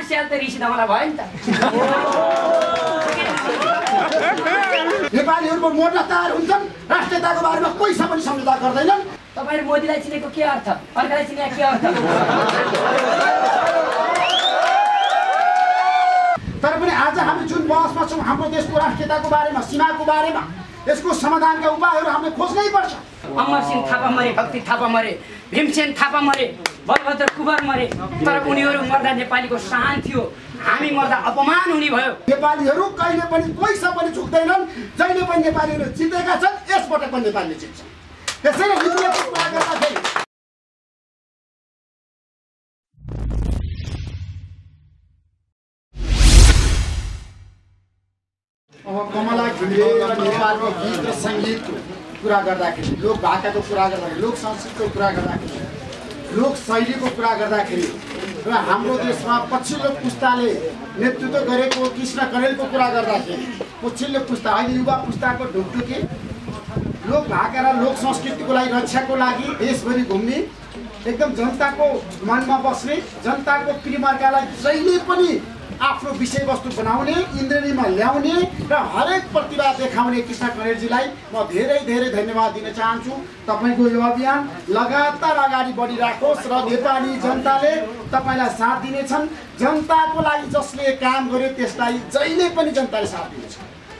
स्याल त रिसिँदा मलाई भयो नि त। नेपालीहरुको मोटा तयार हुन्छन्, राष्ट्रियताको बारेमा पैसा पनि सम्झौता गर्दैनन्। तपाईहरु मोदीलाई चिनेको के अर्थ, अर्कालाई चिने के अर्थ? तर पनि आज हामी जुन बहसमा छौँ हाम्रो देशको राष्ट्रियताको बारेमा, सीमाको बारेमा, यसको समाधानका उपायहरू हामीले खोज्नै पर्छ। अमरसिंह थापा मरे, भक्ति थापा मरे, भीमसेन थापा मरे, बलभद्र कुँवर मरे, तर उनीहरू मर्दा नेपालीको शान थियो, हामी मर्दा अपमान हुने भयो। नेपालीहरू कहिले पनि पैसा पनि झुक्दैनन्, जहिले पनि नेपालीहरू जितेका छन्, यसपटक पनि नेपालीले जित्छ। त्यसैले विजयको कुरा गर्दाखेरि अब कमला घिमिरे र नेपालको गीत र सङ्गीतको कुरा गर्दाखेरि, लोक भाकाको कुरा गर्दाखेरि, लोक संस्कृतिको कुरा गर्दाखेरि, लोक शैलीको कुरा गर्दाखेरि र हाम्रो देशमा पछिल्लो पुस्ताले नेतृत्व गरेको कृष्ण कणेलको कुरा गर्दाखेरि, पछिल्लो पुस्ता अहिले युवा पुस्ताको ढुकढुकी लोक भाका र लोक संस्कृतिको लागि रक्षाको लागि देशभरि घुम्ने, एकदम जनताको मनमा बस्ने, जनताको प्रियमार्कालाई जहिले पनि आफ्नो विषयवस्तु बनाउने, इन्द्रेणीमा ल्याउने र हरेक प्रतिभा देखाउने कृष्ण कणेलजीलाई म धेरै धेरै धन्यवाद दिन चाहन्छु। तपाईँको यो अभियान लगातार अगाडि बढिराखोस् र नेपाली जनताले तपाईँलाई साथ दिनेछन्। जनताको लागि जसले काम गर्यो त्यसलाई जहिले पनि जनताले साथ दिनेछ।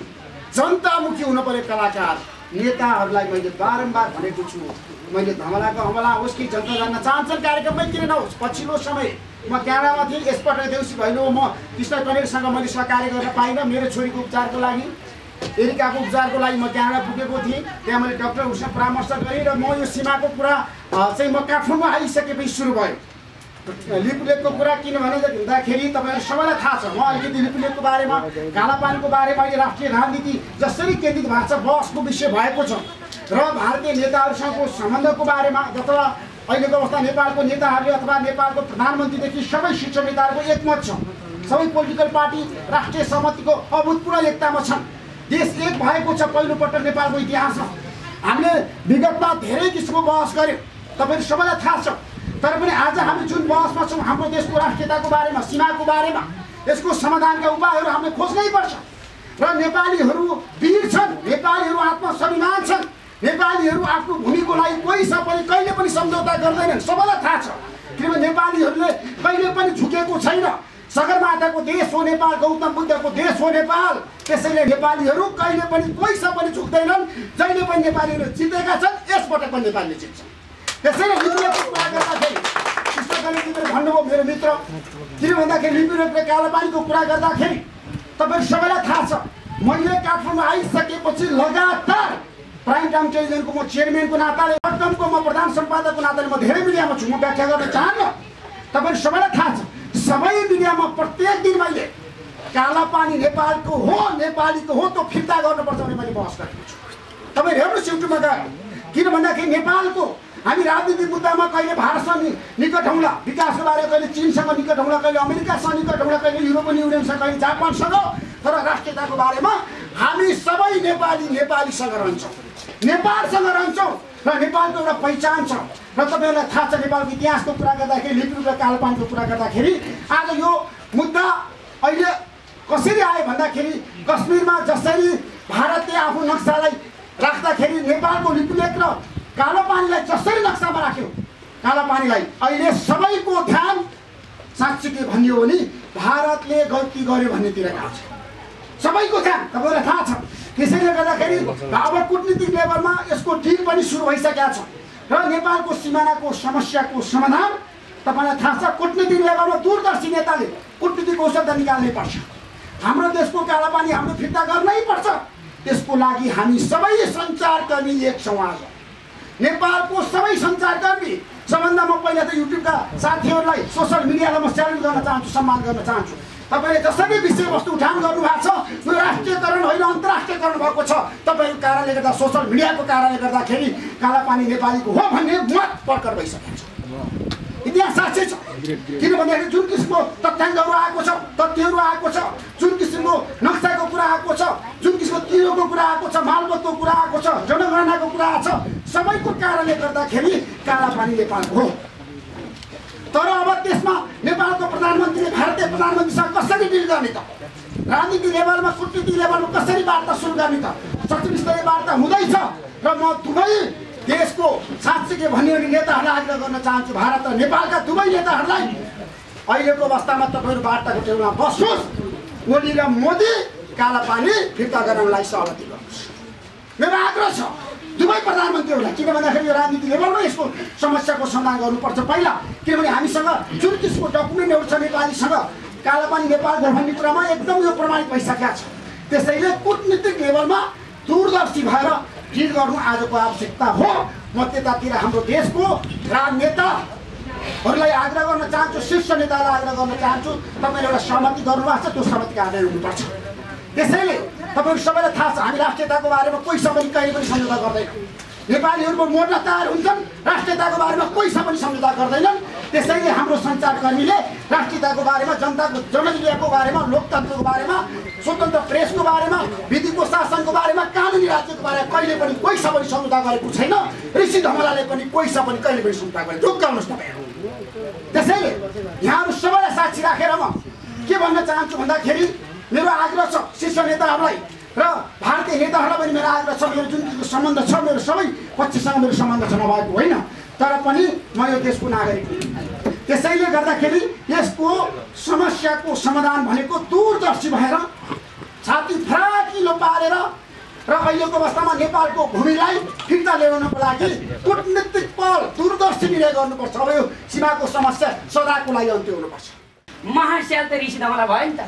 जनतामुखी हुनु पर्यो कलाकार, नेताहरूलाई मैले बारम्बार भनेको छु। मैले धमलाको हमला होस् कि जनता जान्न चाहन्छन् कार्यक्रममै किन नहोस्। पछिल्लो समय म क्यानाडामा थिएँ, यसपटक देउसी भैलो म कृष्ण कणेलसँग मैले सहकार्य गर्न पाइनँ। मेरो छोरीको उपचारको लागि, एरिकाको उपचारको लागि म क्यानाडा पुगेको थिएँ। त्यहाँ मैले डक्टरहरूसँग परामर्श गरेँ र म यो सीमाको कुरा चाहिँ म काठमाडौँ आइसकेपछि सुरु भयो। लिपुलेकको कुरा किन भन्दाखेरि तपाईँहरू सबैलाई थाहा छ, म अलिकति लिपुलेकको बारेमा, कालापानीको बारेमा अहिले राष्ट्रिय राजनीति जसरी केन्द्रित भएको छ, बहसको विषय भएको छ र भारतीय नेताहरूसँगको सम्बन्धको बारेमा अथवा अहिलेको अवस्था नेपालको नेताहरूले अथवा नेपालको प्रधानमन्त्रीदेखि सबै शीर्ष नेताहरूको एकमत छ। सबै पोलिटिकल पार्टी राष्ट्रिय सहमतिको अभूतपूर्व एकतामा छन्। देश एक भएको छ पहिलोपटक नेपालको इतिहासमा। हामीले विगतमा धेरै किसिमको बहस गऱ्यौँ, तपाईँहरू सबैलाई थाहा छ। तर पनि आज हामी जुन बहसमा छौँ हाम्रो देशको राष्ट्रियताको बारेमा, सीमाको बारेमा, यसको समाधानका उपायहरू हामीले खोज्नै पर्छ। र नेपालीहरू वीर छन्, नेपालीहरू आत्मस्वाभिमान छन्, नेपालीहरू आफ्नो भूमिको लागि पैसा पनि कहिले पनि सम्झौता गर्दैनन्, सबैलाई थाहा छ। किनभने नेपालीहरूले कहिले पनि झुकेको छैन। सगरमाथाको देश हो नेपाल, गौतम बुद्धको देश हो नेपाल। त्यसैले नेपालीहरू कहिले पनि पैसा पनि झुक्दैनन्, जहिले पनि नेपालीहरू जितेका छन्, यसपटक पनि नेपालीले जित्छ। त्यसैले लिपुलेकको कुरा गर्दाखेरि कृष्ण कणेलजीले भन्नुभयो मेरो मित्र, किन भन्दाखेरि लिपुलेकले कालापानीको कुरा गर्दाखेरि तपाईँ सबैलाई थाहा छ। मैले काठमाडौँ आइसकेपछि लगातार प्राइम टाइम टेलिभिजनको म चेयरम्यानको नाताले, रकमको म प्रधान सम्पादकको नाताले म धेरै मिडियामा छु, म व्याख्या गर्न चाहन्न। तपाईँहरू सबैलाई थाहा छ, सबै मिडियामा प्रत्येक दिन मैले कालापानी नेपालको हो, नेपालीको हो, त्यो फिर्ता गर्नुपर्छ भने मैले बहस गरेको छु। तपाईँ हेर्नुहोस् युट्युबमा गएर। किन भन्दाखेरि नेपालको हामी राजनीतिक मुद्दामा कहिले भारतसँग निकट हमला, विकासको बारेमा कहिले चीनसँग निकट हमला, कहिले अमेरिकासँग निकट हमला, कहिले युरोपियन युनियनसँग, कहिले जापानसँग, तर राष्ट्रियताको बारेमा हामी सबै नेपालीसँग रहन्छौँ, नेपालसँग रहन्छौँ र नेपालको एउटा पहिचान छ। र तपाईँहरूलाई थाहा छ नेपालको इतिहासको कुरा गर्दाखेरि, लिपुलेक र कालापानीको कुरा गर्दाखेरि आज यो मुद्दा अहिले कसरी आयो भन्दाखेरि कश्मीरमा जसरी भारतले आफ्नो नक्सालाई राख्दाखेरि नेपालको लिपुलेक र कालापानीलाई जसरी नक्सामा राख्यो, कालापानीलाई अहिले सबैको ध्यान साँच्चै भनियो भने भारतले गल्ती गर्यो भन्नेतिर गएको छ। सबैको ध्यान तपाईँलाई थाहा छ। त्यसैले गर्दाखेरि अब कूटनीतिक लेभलमा यसको डिल पनि सुरु भइसकेको छ र नेपालको सिमानाको समस्याको समाधान तपाईँलाई थाहा छ। कूटनीतिक लेभलमा दूरदर्शी नेताले कूटनीतिक औषध निकाल्नै पर्छ। हाम्रो देशको कालापानी हामीले फिर्ता गर्नै पर्छ। त्यसको लागि हामी सबै सञ्चारकर्मी एक छौँ। आज नेपालको सबै सञ्चारकर्मी सबभन्दा म पहिला त युट्युबका साथीहरूलाई, सोसल मिडियालाई म च्यालेन्ज गर्न चाहन्छु, सम्मान गर्न चाहन्छु। तपाईँले जसरी विषयवस्तु उठान गर्नुभएको छ, यो राष्ट्रियकरण होइन अन्तर्राष्ट्रियकरण भएको छ। तपाईँको कारणले गर्दा, सोसल मिडियाको कारणले गर्दाखेरि कालापानी नेपालीको हो भन्ने मत प्रकट भइसकेको छ। इतिहास साँच्चै छ। किन भन्दाखेरि जुन किसिमको तथ्याङ्कहरू आएको छ, तथ्यहरू आएको छ, जुन किसिमको नक्साको कुरा आएको छ, जुन किसिमको तिरोको कुरा आएको छ, मालमत्ताको कुरा आएको छ, जनगणनाको कुरा आएको छ, सबैको कारणले गर्दाखेरि कालापानी नेपालको हो। तर अब त्यसमा नेपालको प्रधानमन्त्रीले, भारतीय प्रधानमन्त्री गर्ने त? राजनीति लेभलमा कूटनीतिक लेभलमा कसरी वार्ता सुरु गर्ने त? सचिव स्तरीय वार्ता हुँदैछ र म दुवै देशको साँच्चै के भन्यो भने नेताहरूलाई आग्रह गर्न चाहन्छु, भारत र नेपालका दुवै नेताहरूलाई अहिलेको अवस्थामा तपाईँहरू वार्ताको टेबलमा बस्नुहोस्, ओली र मोदी कालापानी फिर्ता गराउनलाई सहमति गर्नुहोस्। मेरो आग्रह छ दुवै प्रधानमन्त्रीहरूलाई, किन भन्दाखेरि यो राजनीति लेभलमा यसको समस्याको समाधान गर्नुपर्छ पहिला, किनभने हामीसँग जुन किसिमको डकुमेन्टहरू छ नेपालीसँग कालापानी नेपाल गयो भन्ने कुरामा एकदम यो प्रमाणित भइसकेको छ। त्यसैले कूटनीतिक लेभलमा दूरदर्शी भएर डिल गर्नु आजको आवश्यकता हो। म त्यतातिर हाम्रो देशको राजनेताहरूलाई आग्रह गर्न चाहन्छु, शीर्ष नेतालाई आग्रह गर्न चाहन्छु, तपाईँले एउटा सहमति गर्नुभएको छ, त्यो सहमतिको आधार हुनुपर्छ। त्यसैले तपाईँहरू सबैलाई थाहा छ हामी राष्ट्रियताको बारेमा कोहीसँग पनि कहिले पनि सम्झौता गर्दैनौँ। नेपालीहरूको मोर्चा तयार हुन्छन्, राष्ट्रियताको बारेमा कोहीसँग पनि सम्झौता गर्दैनन्। त्यसैले हाम्रो सञ्चारकर्मीले राष्ट्रियताको बारेमा, जनताको जनजीविकाको बारेमा, लोकतन्त्रको बारेमा, स्वतन्त्र प्रेसको बारेमा, विधिको शासनको बारेमा, कानुनी राज्यको बारेमा कहिले पनि कोहीसँग पनि सम्झौता गरेको छैन। ऋषि धमलाले पनि कोहीसँग पनि कहिले पनि सम्झौता गरेको ढुक्काउनुहोस् तपाईँहरू। त्यसैले यहाँहरू सबैलाई साक्षी राखेर म के भन्न चाहन्छु भन्दाखेरि मेरो आग्रह छ शीर्ष नेताहरूलाई र भारतीय नेताहरूलाई पनि मेरो आग्रह छ, मेरो जुन सम्बन्ध छ मेरो सबै पक्षसँग मेरो सम्बन्ध छ नभएको होइन, तर पनि म यो देशको नागरिक हुँ। त्यसैले गर्दाखेरि यसको समस्याको समाधान भनेको दूरदर्शी भएर छाती फराकिलो पारेर र अहिलेको अवस्थामा नेपालको भूमिलाई फिर्ता ल्याउनको लागि कूटनीतिक पहल दूरदर्शी निर्णय गर्नुपर्छ। अब यो सीमाको समस्या सदाको लागि अन्त्य हुनुपर्छ। महास्याल त ऋषि धमला भयो नि त।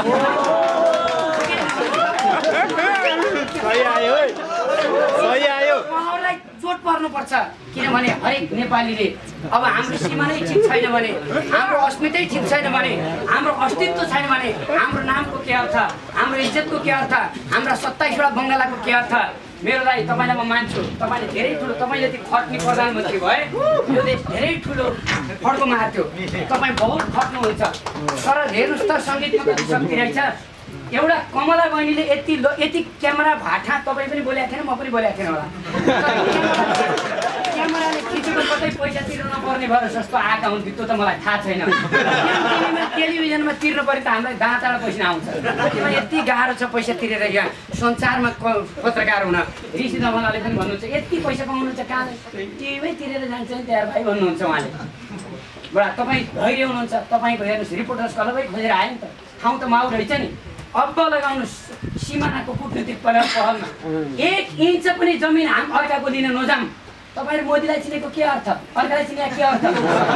उहाँहरूलाई चोट पर्नुपर्छ, किनभने हरेक नेपालीले अब हाम्रो सीमा नै ठिक छैन भने, हाम्रो अस्मितै ठिक छैन भने, हाम्रो अस्तित्व छैन भने हाम्रो नामको के अर्थ, हाम्रो इज्जतको के अर्थ, हाम्रा 27वटा बङ्गालाको के अर्थ? मेरो दाइ तपाईँलाई म मान्छु, तपाईँले धेरै ठुलो, तपाईँ यति खट्ने प्रधानमन्त्री भए यो देश धेरै ठुलो फड्को मार्थ्यो। तपाईँ बहुत खट्नुहुन्छ, तर हेर्नुहोस् त सङ्गीतमा कति शक्ति रहेछ। एउटा कमला बहिनीले यति क्यामेरा भाटा तपाईँ पनि बोलेको थिएन, म पनि बोलेको थिएन होला, क्यामेराले खिचेको कतै पैसा तिर्नु नपर्ने भयो जस्तो आएका हुन्थ्यो, त्यो त मलाई थाहा छैन। टेलिभिजनमा तिर्नु पऱ्यो त हामीलाई दाँताबाट पैसा आउँछ, यति गाह्रो छ पैसा तिरेर यहाँ संसारमा पत्रकार हुन। ऋषि धमलाले पनि भन्नुहुन्छ यति पैसा पाउनुहुन्छ कहाँ टिभीमै तिरेर जान्छ नि त्यहाँ भाइ भन्नुहुन्छ उहाँले। बडा तपाईँ धैर्य हुनुहुन्छ, तपाईँको हेर्नुहोस् रिपोर्टर्स क्लबै खोजेर आयो नि त, ठाउँ त माउ रहेछ नि। अब लगाउनुहोस् सिमानाको कूटनीतिक पहलमा 1 इन्च पनि जमिन हामी अर्काको दिन नजाम। तपाईँहरू मोदीलाई चिनेको के अर्थ, अर्कालाई चिनेको के अर्थ?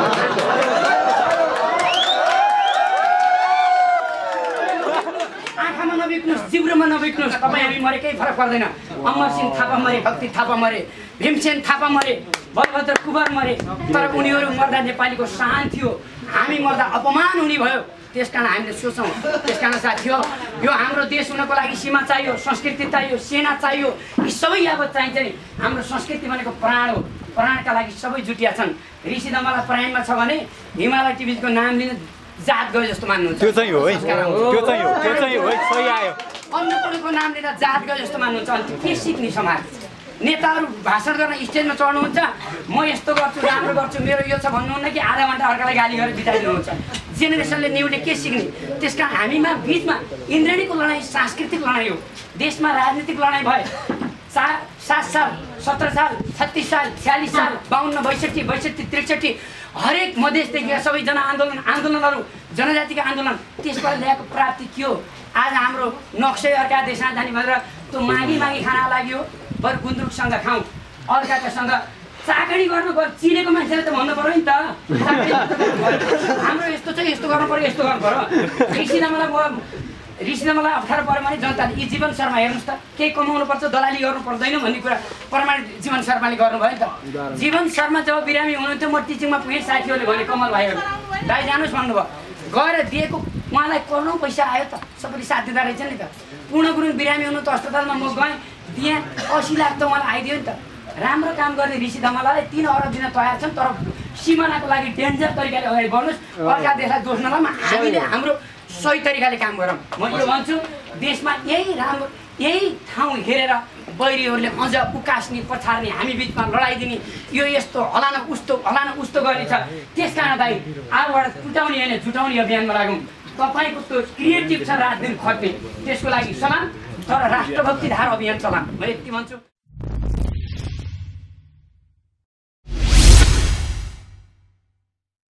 आँखामा नबिक्नुहोस्, जिब्रोमा नबिक्नुहोस्, तपाईँ हामी मरे केही फरक पर्दैन। अमरसिंह थापा मरे, भक्ति थापा मरे, भीमसेन थापा मरे, बलभद्र कुँवर मरे, तर उनीहरू मर्दा नेपालीको शान थियो, हामी मर्दा अपमान हुने भयो। त्यसकारण हामीले सोचौँ, त्यसकारण साथी हो यो हाम्रो देश हुनको लागि सीमा चाहियो, संस्कृति चाहियो, सेना चाहियो, यी सबै यावत चाहिन्छ नि। हाम्रो संस्कृति भनेको प्राण हो, प्राणका लागि सबै जुटिया छन्। ऋषि धमला प्राणमा छ भने हिमालय टिभीको नाम लिन जात गयो जस्तो मान्नुहुन्छ, त्यो चाहिँ हो है, त्यो चाहिँ हो, त्यो चाहिँ हो है, सही आयो। अन्नपूर्णको नाम लिँदा जात गयो जस्तो मान्नुहुन्छ, अनि के सिक्ने समाज? नेताहरू भाषण गर्न स्टेजमा चढ्नुहुन्छ, म यस्तो गर्छु, राम्रो गर्छु, मेरो यो छ भन्नुहुन्न कि आधा घन्टा अर्कालाई गाली गरेर बिताइदिनुहुन्छ। जेनेरेसनले न्युले के सिक्ने? त्यसकारण हामीमा बिचमा इन्द्रेणीको लडाइँ सांस्कृतिक लडाइँ हो, देशमा राजनीतिक लडाइँ भयो। 7 साल, 17 साल, 36 साल, 46 साल, 52, 62, 62, 63 हरेक मधेसदेखि सबै आन्दोलनहरू, जनजातिका आन्दोलन, त्यसबाट ल्याएको प्राप्ति के हो? आज हाम्रो नक्सै अर्का देशमा जाने भनेर त्यो मागी खाना लाग्यो, बरु गुन्द्रुकसँग खाउँ, अर्कासँग चाकडी गर्नु पर्यो। चिनेको मान्छेले त भन्नु पऱ्यो नि त, हाम्रो यस्तो छ, यस्तो गर्नु पऱ्यो, यस्तो गर्नु पऱ्यो। ऋषि धमलालाई अप्ठ्यारो पऱ्यो भने जनताले यी जीवन शर्मा हेर्नुहोस् त, केही कमाउनु पर्छ, दलाली गर्नु पर्दैन भन्ने कुरा प्रमाणित जीवन शर्माले गर्नुभयो नि त। जीवन शर्मा जब बिरामी हुनुहुन्थ्यो, म टिचिङमा पुगेँ, साथीहरूले भने कमल भाइहरू दाइ जानुहोस् भन्नुभयो, गएर दिएको उहाँलाई करोडौँ पैसा आयो त, सबैले साथ दिँदो रहेछ नि त। पूर्ण गुरुङ बिरामी हुनु त अस्पतालमा म गएँ, दिएँ 80 लाख त उहाँलाई आइदियो नि त। राम्रो काम गर्ने ऋषि धमलालाई 3 अरब दिन तयार छन्, तर सिमानाको लागि डेन्जर तरिकाले अगाडि बढ्नुहोस्, अर्का देशलाई दोष नलाउँ, हामीले हाम्रो सही तरिकाले काम गरौँ। म यो भन्छु, देशमा यही ठाउँ हेरेर बैरीहरूले अझ उकास्ने, पछार्ने, हामी बिचमा लडाइँ दिने, यो यस्तो हलान उस्तो गर्ने छ। त्यसकारण दाइ आजबाट टुटाउने होइन जुटाउने अभियानमा लागौँ। तपाईँको त्यो क्रिएटिभ छ राजनीति खप्ने त्यसको लागि समान तर राष्ट्रभक्ति धार अभियान चलाम म यति भन्छु।